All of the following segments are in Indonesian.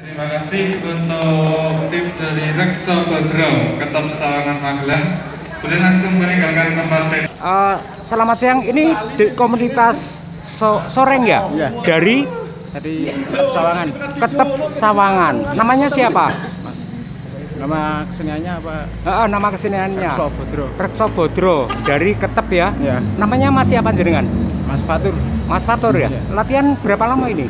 Terima kasih untuk tim dari Rekso Bodro, Ketop Sawangan Magelang. Boleh langsung meninggalkan tempat. Selamat siang, ini di komunitas Soreng ya? Iya. Dari Ketep Sawangan. Ketep Sawangan. Namanya siapa? Nama keseniannya apa? Nama keseniannya Rekso Bodro. Rekso Bodro dari Ketep ya? Iya. Namanya masih apa jenengan? Mas Fatur. Mas Fatur ya? Iya. Latihan berapa lama ini?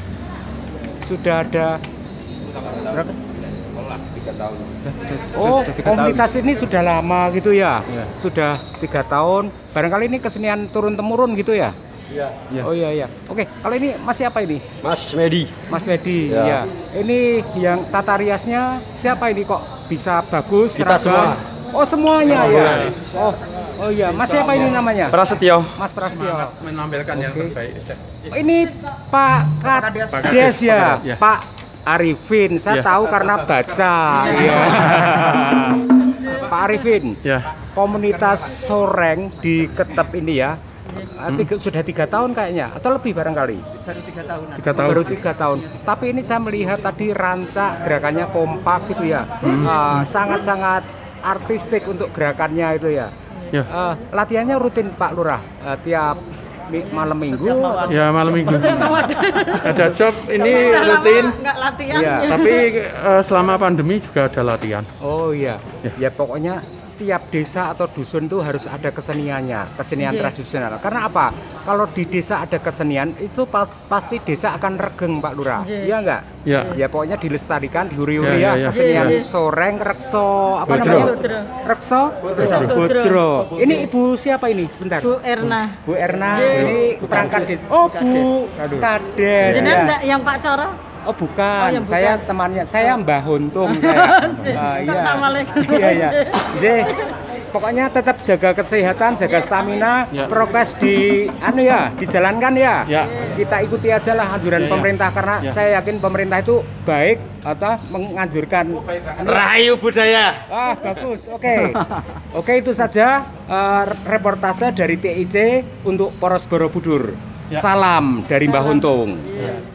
Sudah ada. Berapa? 3 tahun. Oh, Sudah 3 komunitas ini sudah lama gitu ya? Iya. Sudah 3 tahun. Barangkali ini kesenian turun-temurun gitu ya? Iya. Iya. Oh iya. Oke, kalau ini masih apa ini? Mas Medi. Mas Medi, Ya. ya. Ini yang tata riasnya siapa ini kok bisa bagus? Kita seragam? semua. Oh semuanya Oh, ya. iya. Oh iya. Mas siapa ini namanya? Prasetyo. Mas Prasetyo. Menampilkan yang Oke. terbaik. Ini Pak Kades ya, Ya. Pak Arifin. Saya Ya. tahu karena baca. Ya. Pak Arifin, Ya. komunitas Soreng di Ketep ini ya. Sudah 3 tahun kayaknya atau lebih barangkali. Baru 3 tahun. 3 tahun. Baru 3 tahun. Tapi ini saya melihat tadi rancak gerakannya kompak gitu ya. Sangat-sangat artistik untuk gerakannya itu ya. Ya. Latihannya rutin Pak Lurah. Tiap malam minggu. Ya, malam minggu. Ada job ini rutin. Nggak latihan. Iya. Tapi selama pandemi juga ada latihan. Oh iya. Ya. Ya pokoknya tiap desa atau dusun itu harus ada keseniannya, kesenian Iya. tradisional. Karena apa? Kalau di desa ada kesenian itu pasti desa akan regeng Pak Lurah. Iya. Iya enggak? Ya. Ya pokoknya dilestarikan, dihuri-huri Ya, ya, ya, ya. kesenian Iya, iya. Soreng, Rekso, apa Bodro. namanya? Bodro. Rekso, Bodro. Bodro. Ini Ibu siapa ini? Sebentar. Bu Erna. Bu Erna, Iya. ini perangkat desa. Oh, Bu Kades. Jenengan ya. enggak yang Pak Coro? Oh bukan, Oh, yang bukan. saya temannya, saya Mbah Huntung saya. Kok sama lagi? Iya iya. Jadi pokoknya tetap jaga kesehatan, jaga stamina, Ya. prokes dijalankan ya. Ya. Kita ikuti aja lah anjuran Ya, ya. pemerintah karena Ya. saya yakin pemerintah itu baik atau menganjurkan. Rahayu budaya. Bagus, oke. Oke itu saja reportase dari TIC untuk Poros Borobudur. Ya. Salam dari Mbah Huntung. Iya.